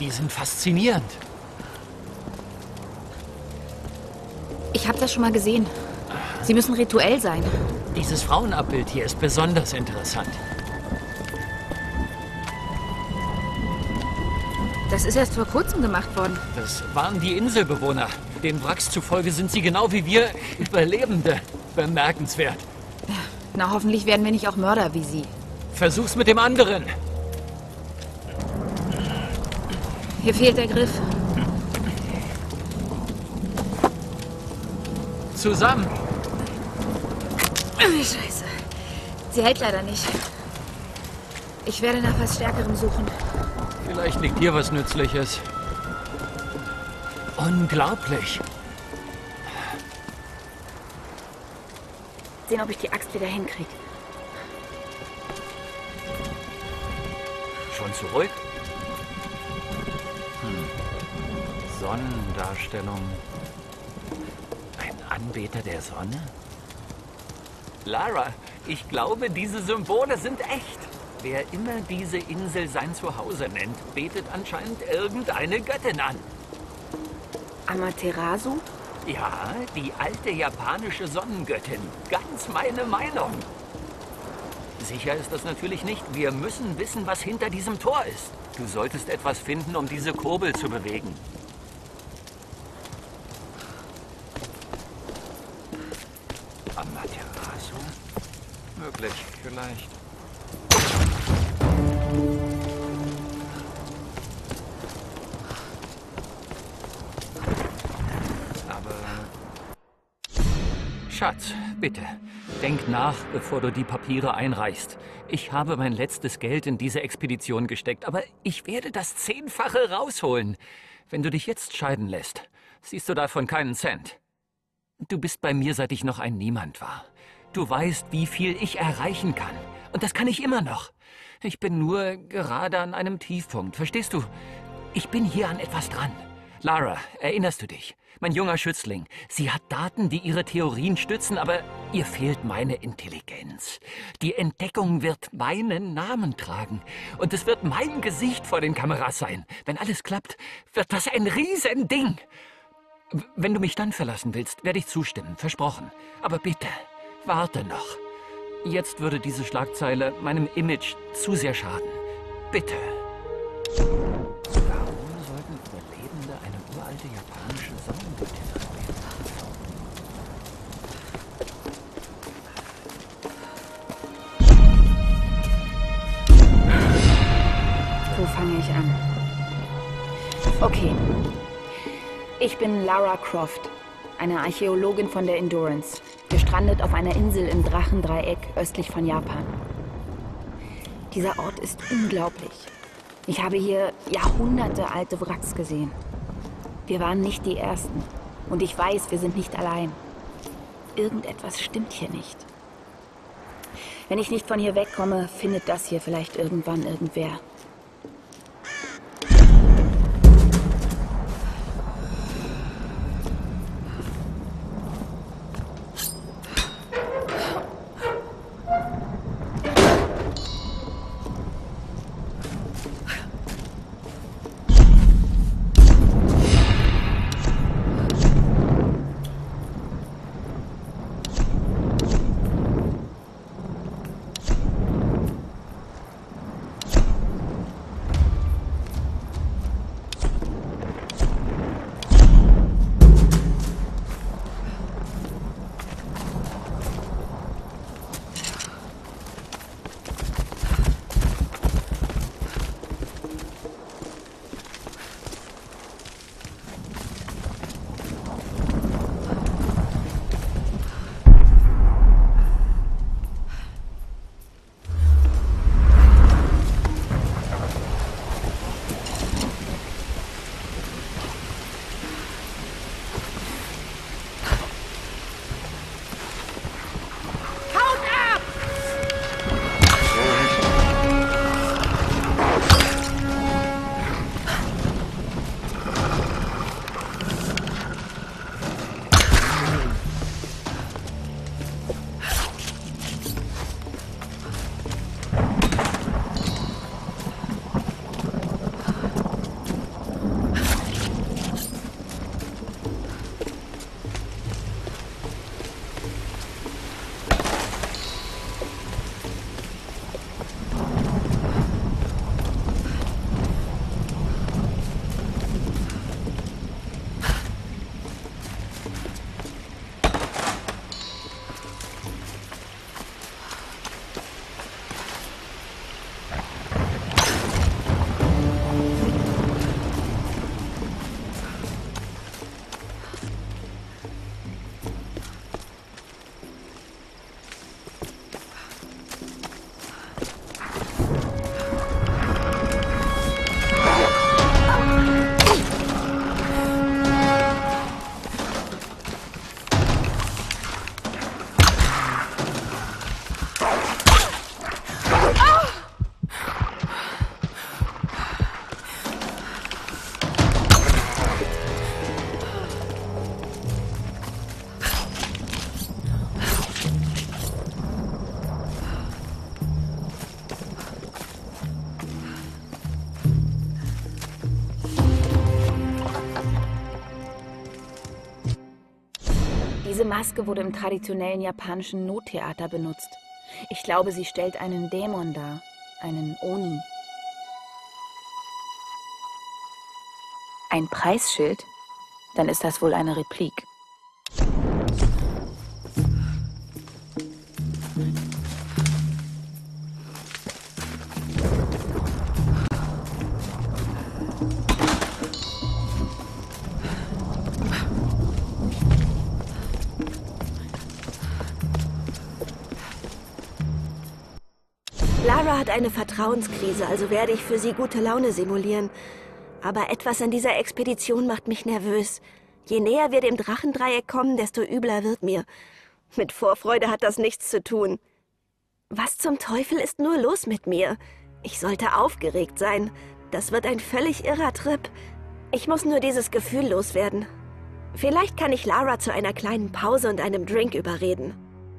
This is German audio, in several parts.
Die sind faszinierend. Ich habe das schon mal gesehen. Sie müssen rituell sein. Dieses Frauenabbild hier ist besonders interessant. Das ist erst vor kurzem gemacht worden. Das waren die Inselbewohner. Den Wracks zufolge sind sie genau wie wir Überlebende. Bemerkenswert. Na, hoffentlich werden wir nicht auch Mörder wie Sie. Versuch's mit dem anderen. Hier fehlt der Griff. Zusammen. Scheiße. Sie hält leider nicht. Ich werde nach was Stärkerem suchen. Vielleicht liegt hier was Nützliches. Unglaublich. Sehen, ob ich die Axt wieder hinkriege. Schon zurück? Sonnendarstellung. Ein Anbeter der Sonne? Lara, ich glaube, diese Symbole sind echt. Wer immer diese Insel sein Zuhause nennt, betet anscheinend irgendeine Göttin an. Amaterasu? Ja, die alte japanische Sonnengöttin. Ganz meine Meinung. Sicher ist das natürlich nicht. Wir müssen wissen, was hinter diesem Tor ist. Du solltest etwas finden, um diese Kurbel zu bewegen. Amaterasu? Möglich, vielleicht. Schatz, bitte, denk nach, bevor du die Papiere einreichst. Ich habe mein letztes Geld in diese Expedition gesteckt, aber ich werde das 10-fache rausholen. Wenn du dich jetzt scheiden lässt, siehst du davon keinen Cent. Du bist bei mir, seit ich noch ein Niemand war. Du weißt, wie viel ich erreichen kann. Und das kann ich immer noch. Ich bin nur gerade an einem Tiefpunkt, verstehst du? Ich bin hier an etwas dran. Lara, erinnerst du dich? Mein junger Schützling. Sie hat Daten, die ihre Theorien stützen, aber ihr fehlt meine Intelligenz. Die Entdeckung wird meinen Namen tragen. Und es wird mein Gesicht vor den Kameras sein. Wenn alles klappt, wird das ein Riesending. Wenn du mich dann verlassen willst, werde ich zustimmen. Versprochen. Aber bitte, warte noch. Jetzt würde diese Schlagzeile meinem Image zu sehr schaden. Bitte. Warum sollten Überlebende eine uralte japanische Sonnengöttin anbeten? Wo fange ich an? Okay. Ich bin Lara Croft, eine Archäologin von der Endurance, gestrandet auf einer Insel im Drachendreieck östlich von Japan. Dieser Ort ist unglaublich. Ich habe hier jahrhundertealte Wracks gesehen. Wir waren nicht die Ersten. Und ich weiß, wir sind nicht allein. Irgendetwas stimmt hier nicht. Wenn ich nicht von hier wegkomme, findet das hier vielleicht irgendwann irgendwer. Maske wurde im traditionellen japanischen Nottheater benutzt. Ich glaube, sie stellt einen Dämon dar, einen Oni. Ein Preisschild? Dann ist das wohl eine Replik. Lara hat eine Vertrauenskrise, also werde ich für sie gute Laune simulieren. Aber etwas an dieser Expedition macht mich nervös. Je näher wir dem Drachendreieck kommen, desto übler wird mir. Mit Vorfreude hat das nichts zu tun. Was zum Teufel ist nur los mit mir? Ich sollte aufgeregt sein. Das wird ein völlig irrer Trip. Ich muss nur dieses Gefühl loswerden. Vielleicht kann ich Lara zu einer kleinen Pause und einem Drink überreden.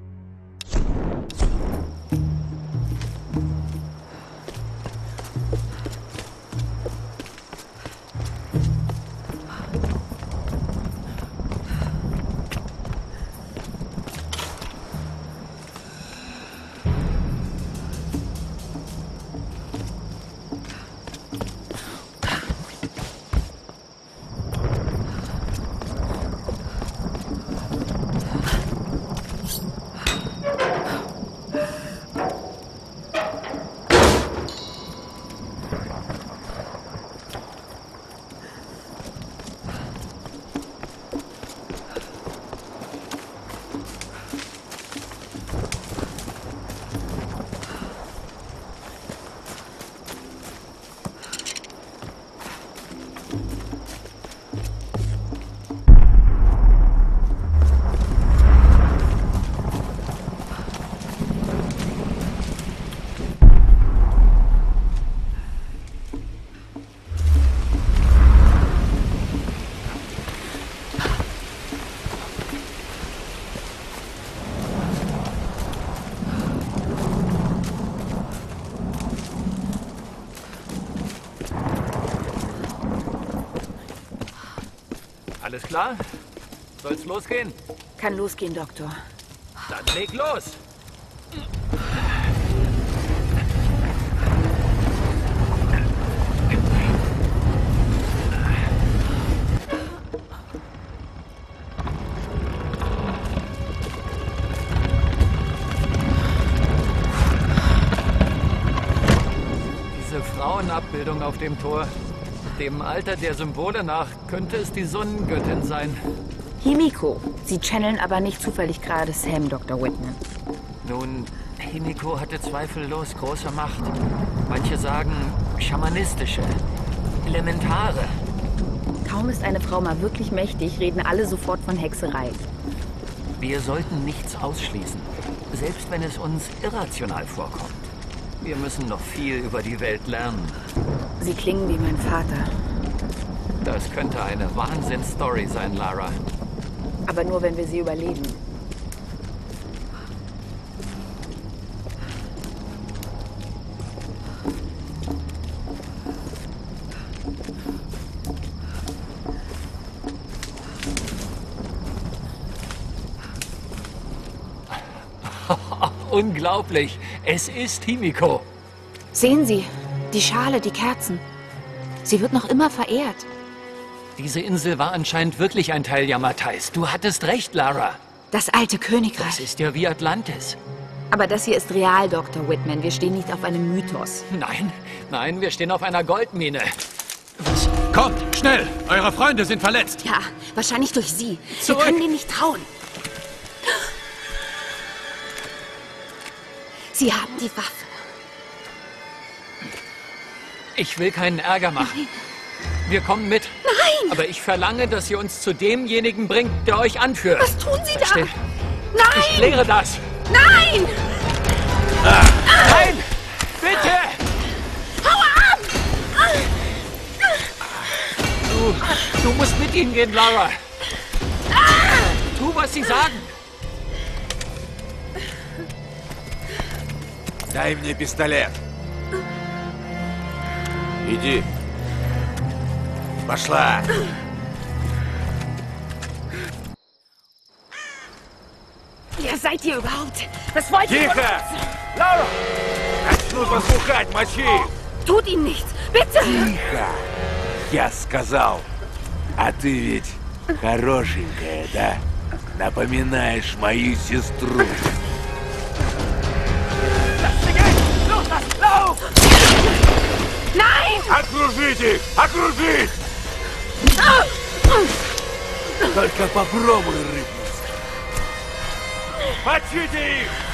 Alles klar? Soll's losgehen? Kann losgehen, Doktor. Dann leg los! Diese Frauenabbildung auf dem Tor. Dem Alter der Symbole nach könnte es die Sonnengöttin sein. Himiko. Sie channeln aber nicht zufällig gerade Sam, Dr. Whitman. Nun, Himiko hatte zweifellos große Macht. Manche sagen schamanistische, elementare. Kaum ist eine Frau mal wirklich mächtig, reden alle sofort von Hexerei. Wir sollten nichts ausschließen, selbst wenn es uns irrational vorkommt. Wir müssen noch viel über die Welt lernen. Sie klingen wie mein Vater. Das könnte eine Wahnsinnsstory sein, Lara. Aber nur, wenn wir sie überleben. Unglaublich! Es ist Himiko! Sehen Sie, die Schale, die Kerzen. Sie wird noch immer verehrt. Diese Insel war anscheinend wirklich ein Teil Yamatais. Du hattest recht, Lara. Das alte Königreich. Das ist ja wie Atlantis. Aber das hier ist real, Dr. Whitman. Wir stehen nicht auf einem Mythos. Nein, wir stehen auf einer Goldmine. Was? Kommt, schnell! Eure Freunde sind verletzt! Ja, wahrscheinlich durch Sie. Zurück. Wir können denen nicht trauen. Sie haben die Waffe. Ich will keinen Ärger machen. Wir kommen mit. Nein! Aber ich verlange, dass ihr uns zu demjenigen bringt, der euch anführt. Was tun Sie da? Versteht? Nein! Ich kläre das. Nein! Nein! Bitte! Hau ab! Du musst mit ihnen gehen, Lara. Tu, was sie sagen. Дай мне пистолет. Иди. Пошла. Wer seid ihr überhaupt? Was wollt ihr? Тихо! Лаура! Начну послухать, мочи! Tut ihm nichts! Bitte! Тихо! Я сказал. А ты ведь хорошенькая, да? Напоминаешь мою сестру. Nein! Окружить их! Окружить! Только попробуй рыпнуться. Мочите их!